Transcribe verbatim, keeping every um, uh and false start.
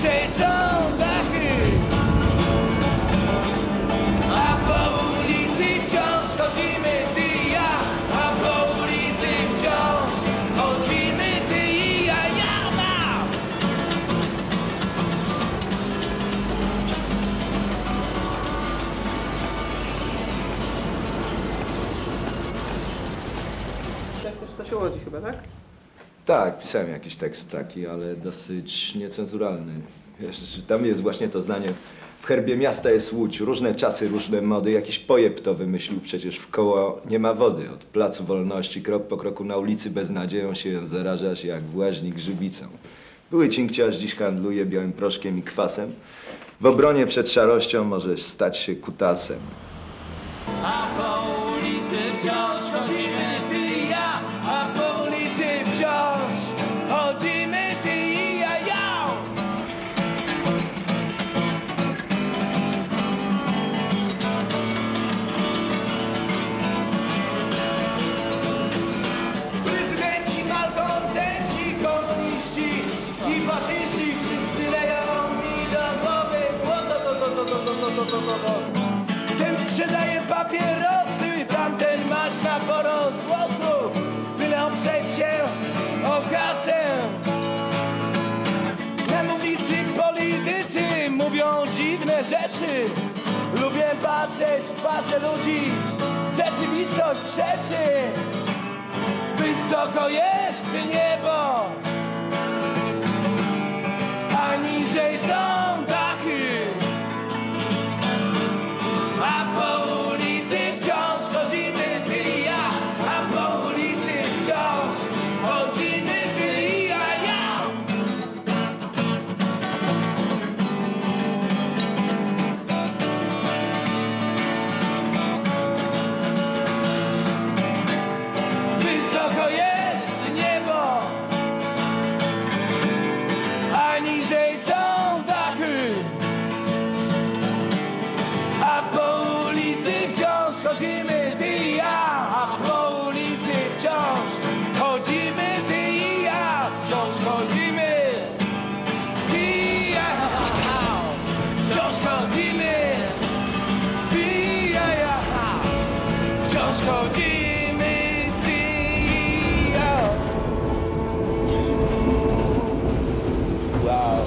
niżej są dachy, a po ulicy wciąż chodzimy ty i ja, a po ulicy wciąż chodzimy ty i ja, ja nam. Pisałeś też coś o Łodzi chyba, tak? Tak, pisałem jakiś tekst taki, ale dosyć niecenzuralny. Wiesz, tam jest właśnie to zdanie: w herbie miasta jest Łódź, różne czasy, różne mody. Jakiś pojeb to wymyślił, przecież wkoło nie ma wody. Od Placu Wolności, krok po kroku na ulicy beznadzieją się zarażasz jak właźnik żywicą. Były cinkciarz dziś handluje białym proszkiem i kwasem. W obronie przed szarością możesz stać się kutasem. A po ulicy wciąż chodzimy ty i ja, a po ulicy wciąż chodzimy ty i ja, ja. Prezydenci, malkontenci, komuniści i faszyści wszyscy leją mi do głowy błoto, to, to, to, to, to, to, to, to, to. Ten sprzedaje papierosy, tamten masz na porost włosów, byle oprzeć się o kasę. Na mównicy politycy mówią dziwne rzeczy. Lubię patrzeć w twarze ludzi, rzeczywistość przeczy. Wysoko jest niebo, a niżej są dachy. A po ulicy wciąż chodzimy ty i ja, a po ulicy wciąż chodzimy ty i ja, ja. Wysoko jest niebo, a niżej są dachy. A po ulicy wciąż chodzimy ty i ja, a po ulicy wciąż chodzimy ty i ja, wciąż chodzimy ty i ja, wciąż chodzimy ty i ja, ja. Wciąż chodzimy ty i ja. Wow.